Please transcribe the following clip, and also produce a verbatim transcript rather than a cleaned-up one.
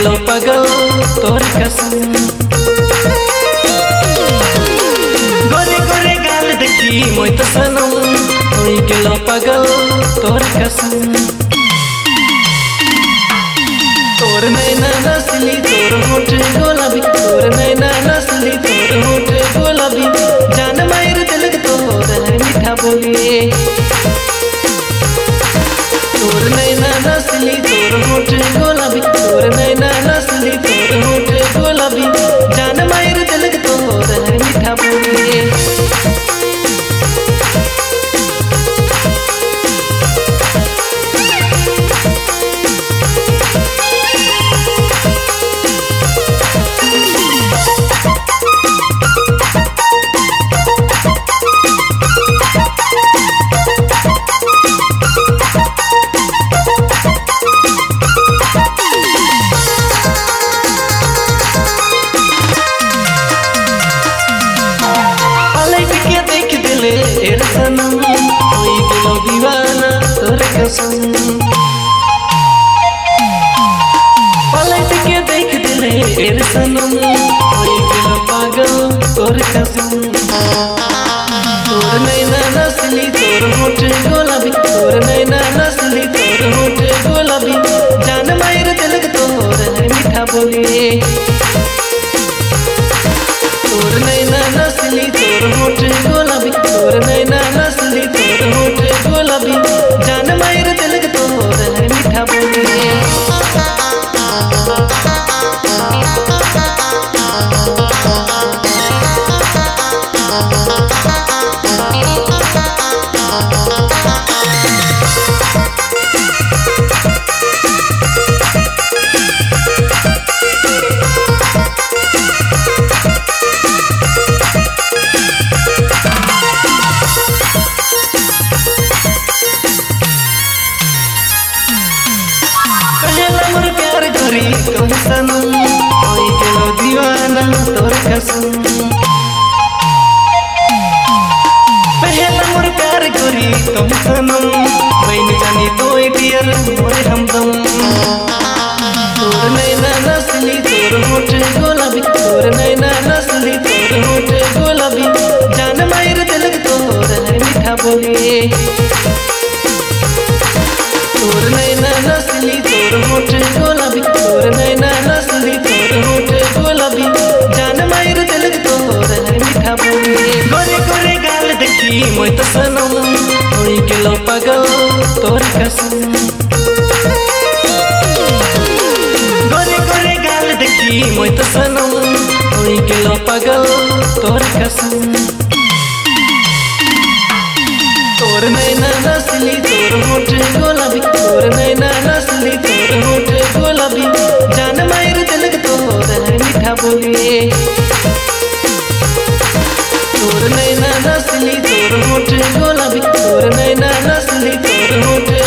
गेलो पागल तोर कसम। गोरे गोरे गाल देखी मोय तो सनम होई गेलो पागल तोर कसम। तोर नैना नसली तोर होठ गुलाबी, तोर नैना नसली तोर होठ गुलाबी, जान मायर दिल तोर है मीठा बोलिए। तोर नैना नसली तोर होठ गुलाबी, तोर नैना नसली तोर होठ गुलाबी, जान मायर दिल तोर है मीठा बोलिए। तेरे सनम होई गेलो दीवाना तोर कसम। पलट के देख दिले तेरे सनम होई गेलो पागल तोर कसम। तोर नैना नसली तोर होठ गुलाबी, तोर नैना नसली तोर होठ गुलाबी, जान मायर दिल तोर है मीठा बोलिए। तोर नैना नसली तोर होठ गुलाबी, तोर नैना नसली तोर होठ गुलाबी, जान मायर दिल तोर है मीठा बोलिए। तुम सनम होई गेलो दीवाना तोर कसम। पहला मोर प्यार गोरी तुम सनम बन जानी तो डियर मोरे हमदम। तोर नैना नसली तोर होठ गुलाबी, तोर नैना नसली तोर होठ गुलाबी, जान मायर दिल तोर है मीठा बोलिए। तोर नैना नसली तोर होठ गुलाबी, तोर नैना नसली तोर होठ गुलाबी, जान मायर दिल तोर है मीठा बोलिए। गोरे गोरे गाल देखी मोय तो सनम होई गेलो पागल तोर कसम। गोरे गोरे गाल देखी मोय तो सनम होई गेलो पागल तोर कसम। तोर नैना नसली तोर होठ गुलाबी, तोर नैना नसली तोर होठ गुलाबी, जान मायर दिल तोर है मीठा बोलिए। तोर नैना नसली तोर होठ गुलाबी, तोर नैना नसली तोर होठ